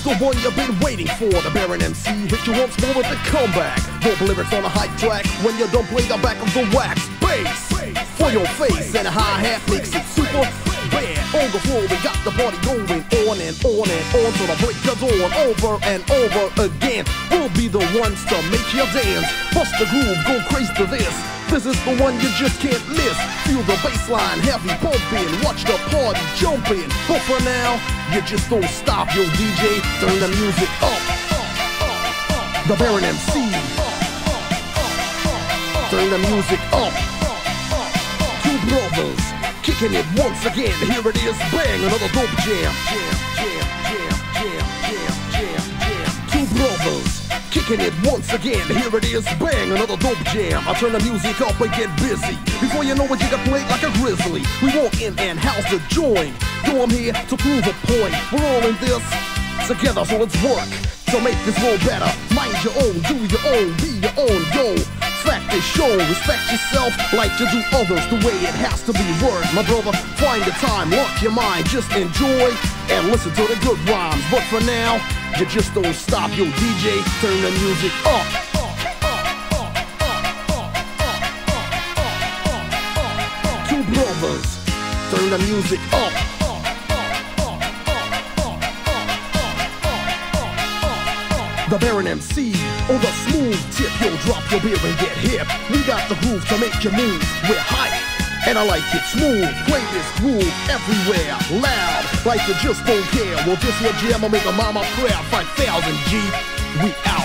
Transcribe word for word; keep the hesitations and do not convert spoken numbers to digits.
the one you've been waiting for. The Baron M C hit you once more with the comeback. Dope lyrics on a hype track when you don't play the back of the wax. Bass for your face and a hi-hat makes it super bad. On the floor we got the party going on and on and on till the break of dawn. Over and over again, we'll be the ones to make you dance. Bust the groove, go crazy to this. This is the one you just can't miss. Feel the bass line heavy pumping, watch the party jumping. But for now, you just don't stop, yo D J, turn the music up. The Baron M C, turn the music up. Two brothers, kicking it once again. Here it is, bang, another dope jam. Jam, jam, jam, jam, jam, jam, jam. Two brothers, kicking it once again. Here it is, bang, another dope jam. I turn the music up and get busy. Before you know it, you got played like a grizzly. We walk in and house the joint. Yo, I'm here to prove a point. We're all in this together, so let's work to make this world better. Mind your own, do your own, be your own, yo. Fact is show, respect yourself like you do others the way it has to be worked. My brother, find the time, lock your mind, just enjoy and listen to the good rhymes. But for now, you just don't stop, yo D J, turn the music up. Two brothers, turn the music up. The Baron M C on the smooth tip, yo, drop your beer and get hip. We got the groove to make you move. We're hype, and I like it smooth. Play this groove everywhere, loud, like you just don't care. Well, this one jam will make a mama proud. five thousand G, we out.